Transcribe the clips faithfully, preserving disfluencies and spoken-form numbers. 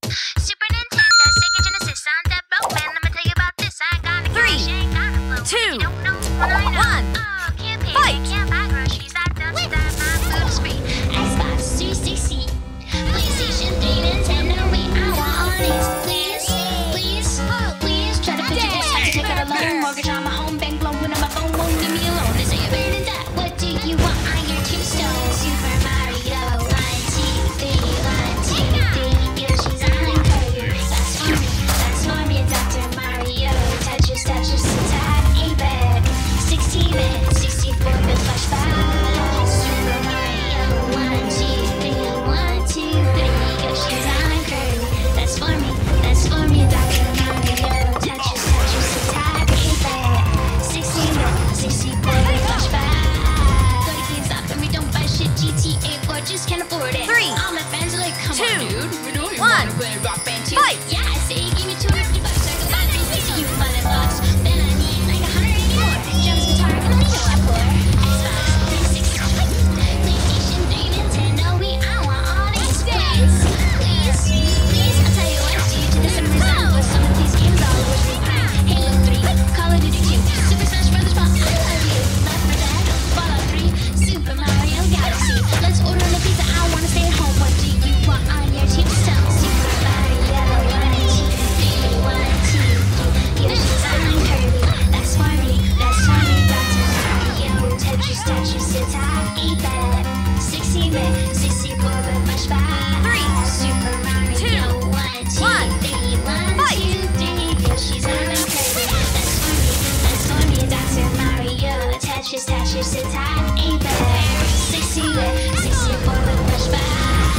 Super Nintendo, Sega Genesis, on that broke man. Let me tell you about this. I got a Three, cash, ain't got a flow. two, You don't know what I know. one. Oh, can't pay, Fight. can't buy groceries. I don't stand my food is free. Xbox three sixty, PlayStation three, Nintendo Wii. I want all these. Please, please, please. Try to picture this. I can take out a loan. Mortgage on my home, bank blowing on my phone. Won't leave me alone. They say you're better than that. What do you want on your tombstone? Super Mario. One, two, three, one, two, three. Yoshi's Island Coaster. That's for me. That's for me, Doctor Mario. Tetris, Tetris, attack, eight-bit, sixteen-bit, sixty-four bit flashback. Super Mario. One, two, three, one, two, three. Yoshi's Island Coaster. That's for me. That's for me, Doctor Mario. Tetris, Tetris, attack, eight-bit, sixteen-bit, sixty-four bit flashback. Thirty games up and we don't buy shit. G T A four just can't afford it. Three, all my fans are like, come two, on, dude. We know you one. wanna play Rock Band too. Fight. Yeah, I say give me two hundred fifty bucks so I can buy three sixty you money bucks. Then I need like one hundred eighty more. Drums, guitar, and I know I pour. Xbox three sixty, PlayStation three, Nintendo Wii. I want all these. Please, please, please. I'll tell you what, due to the summer resemble with some of these games all over the time. Halo three, Call of Duty two, Super Smash Brothers. But I love you. Left four Dead, Fallout three, Super Mario Galaxy. Let's order the pizza. I wanna stay at home. What do you want on your tombstone? Super Mario. One, two, three, one, two, three. Yoshi's Island Kirby. That's for me. That's for me, Doctor Mario. Tetris, Tetris, attack, eight-bit, sixteen-bit, sixty-four bit flashback. Three, Super Mario. two, One, two, one. three, one, Fight. two, three. Yoshi's Island Kirby. That's for me. That's for me, Doctor Mario. Tetris, Tetris, attack, eight-bit, sixteen-bit, sixty-four bit flashback.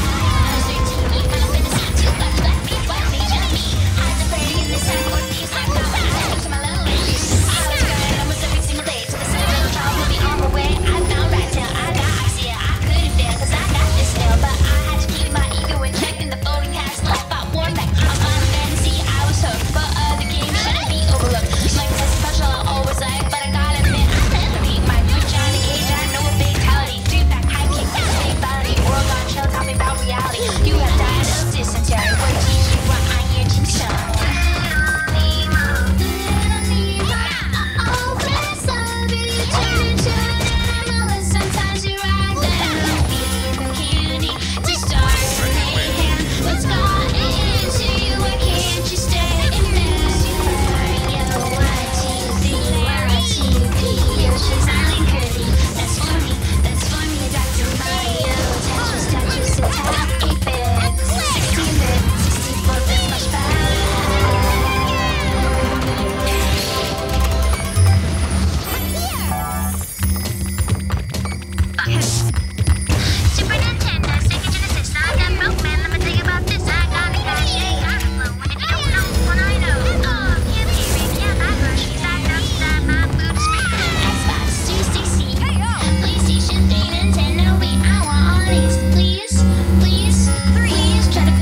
Super Nintendo, Sega Genesis, on that broke man. Let me tell you about this. I got a cash, ain't got a flow. And if you don't know what I know, oh, can't pay, can't buy groceries. I don't stand my food is free. Xbox three sixty, PlayStation three, Nintendo Wii. I want all these. Please, please, please. Try to.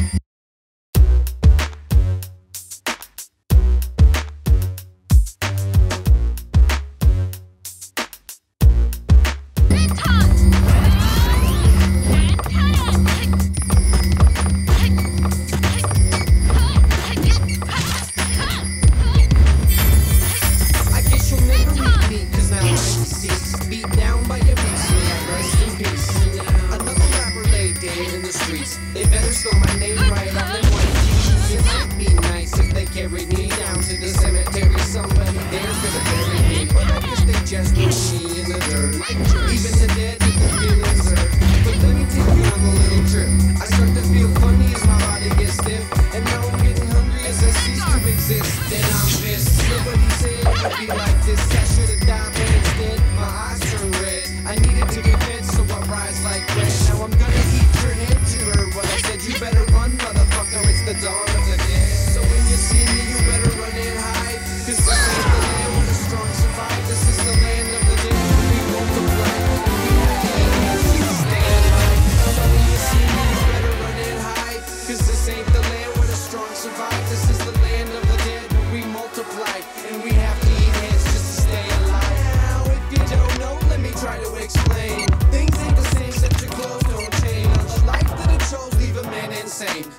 I guess you'll never meet me, cause now I'm deceased. Beat down by your beast, yeah, rest in peace. Another rapper lay dead in the streets. They better spell my name right on them white t-shirts. It might be nice if they carried me down to the cemetery. Somebody there's gonna bury me, but I guess they just threw me in the dirt. Even the dead get the feelings hurt. But let me take you on a little trip. I start to feel funny as my body gets stiff, and now I'm getting hungry as I cease to exist. Then I'm pissed. Nobody said it would be like this. I should have died, but instead my eyes turn red. I needed to be fed, so I rise like bread. Now I'm gonna eat your head. You heard what I said. You better run, motherfucker. It's the dawn of the dead. So when you see me, you better run and hide. This is the land where the strong survive. This is the land of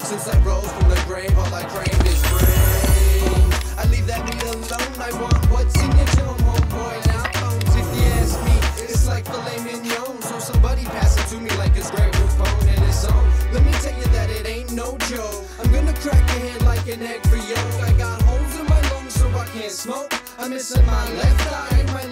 Since I rose from the grave, all I crave is brain. I leave that meat alone, I want what's in your dome, homeboy. Now bones, if you ask me, it's like filet mignon. So somebody pass it to me like it's Greg Poupon in his own. Let me tell you that it ain't no joke. I'm gonna crack your head like an egg for yolk. I got holes in my lungs so I can't smoke. I'm missing my left eye, my